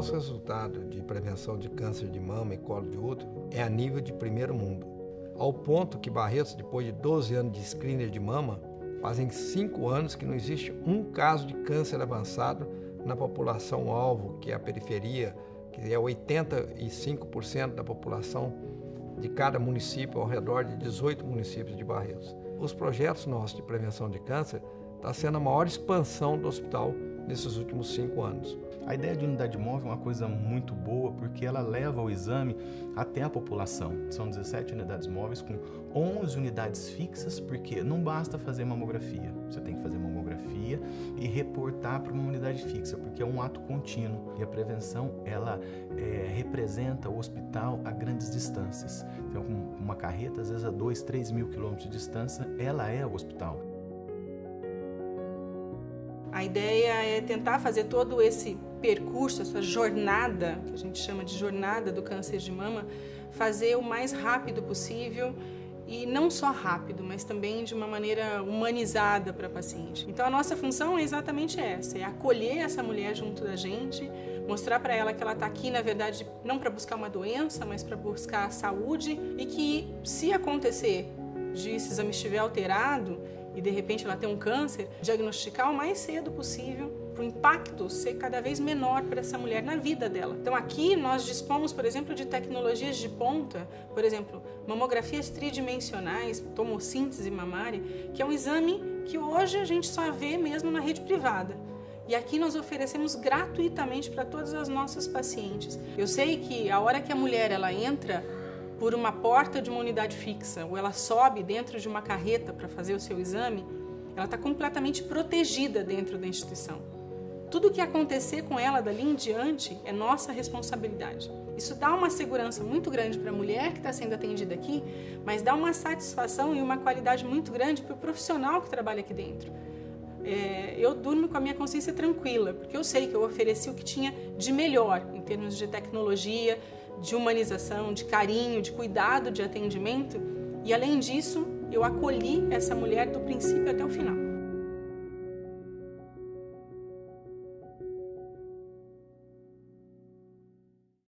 nosso resultado de prevenção de câncer de mama e colo de útero é a nível de primeiro mundo, ao ponto que Barretos, depois de 12 anos de screener de mama, fazem 5 anos que não existe um caso de câncer avançado na população alvo, que é a periferia, que é 85% da população de cada município, ao redor de 18 municípios de Barretos. Os projetos nossos de prevenção de câncer estão sendo a maior expansão do hospital nesses últimos 5 anos. A ideia de unidade móvel é uma coisa muito boa porque ela leva o exame até a população. São 17 unidades móveis com 11 unidades fixas, porque não basta fazer mamografia. Você tem que fazer mamografia e reportar para uma unidade fixa, porque é um ato contínuo. E a prevenção, ela representa o hospital a grandes distâncias. Então, com uma carreta, às vezes a 2, 3 mil quilômetros de distância, ela é o hospital. A ideia é tentar fazer todo esse percurso, essa jornada, que a gente chama de jornada do câncer de mama, fazer o mais rápido possível e não só rápido, mas também de uma maneira humanizada para a paciente. Então a nossa função é exatamente essa, é acolher essa mulher junto da gente, mostrar para ela que ela está aqui, na verdade, não para buscar uma doença, mas para buscar a saúde e que se acontecer de esse exame estiver alterado, e de repente ela tem um câncer, diagnosticar o mais cedo possível, para o impacto ser cada vez menor para essa mulher na vida dela. Então aqui nós dispomos, por exemplo, de tecnologias de ponta, por exemplo, mamografias tridimensionais, tomossíntese mamária, que é um exame que hoje a gente só vê mesmo na rede privada. E aqui nós oferecemos gratuitamente para todas as nossas pacientes. Eu sei que a hora que a mulher ela entra por uma porta de uma unidade fixa, ou ela sobe dentro de uma carreta para fazer o seu exame, ela está completamente protegida dentro da instituição. Tudo o que acontecer com ela dali em diante é nossa responsabilidade. Isso dá uma segurança muito grande para a mulher que está sendo atendida aqui, mas dá uma satisfação e uma qualidade muito grande para o profissional que trabalha aqui dentro. Eu durmo com a minha consciência tranquila, porque eu sei que eu ofereci o que tinha de melhor em termos de tecnologia, de humanização, de carinho, de cuidado, de atendimento, e além disso, eu acolhi essa mulher do princípio até o final.